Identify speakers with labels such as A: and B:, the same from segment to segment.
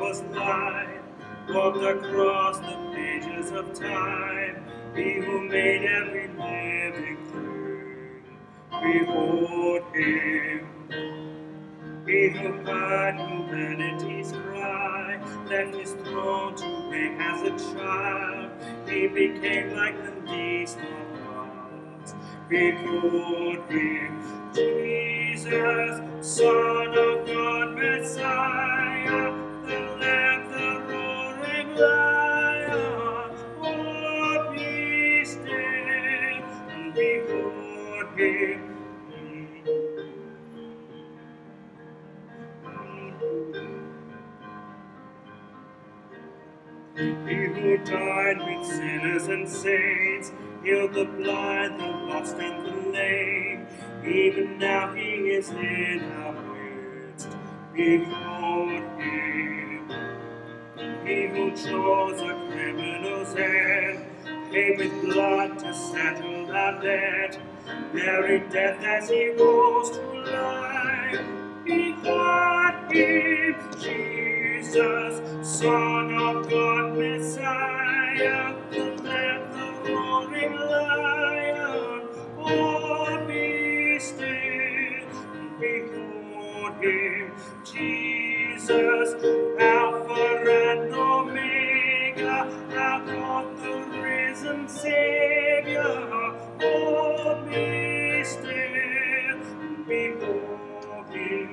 A: was light, walked across the pages of time. He who made every living thing. Behold him. He who heard humanity's cry, left his throne to reign as a child. He became like the least of us. Behold him, Jesus, Son of God, Messiah, the Lamb, the roaring Lion. Oh, be still, and behold him. He who died with sinners and saints, healed the blind, the lost, and the lame. Even now he is in our midst. Behold him. He who chose a criminal's head, paid with blood to settle our debt, buried death as he rose to life. Behold him, Jesus, Son of God, Messiah, the Lamb, the roaring Lion. Oh, be still, behold him, Jesus, Alpha and Omega, our God, the risen Savior. Oh, be still, behold him.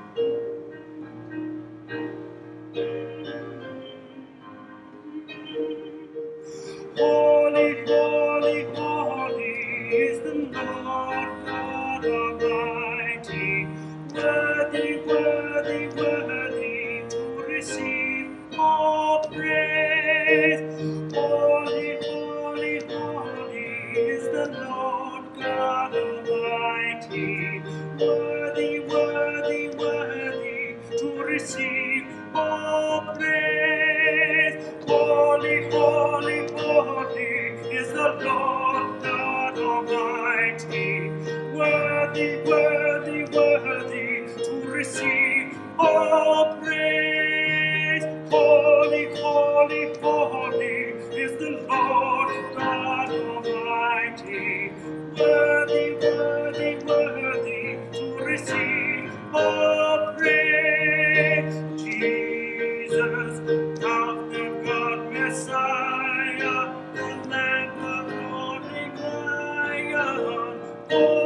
A: Holy, holy, holy is the Lord God Almighty. Worthy, worthy, worthy to receive all praise. Holy, holy, holy is the Lord God Almighty. Worthy, worthy, worthy to receive all praise. Holy, holy, holy is the Lord God Almighty. Worthy, worthy, worthy to receive all praise. Holy, holy, holy is the Lord God Almighty. Worthy, worthy, worthy to receive all praise. Jesus, of the God Messiah, the Lamb, the roaring Lion.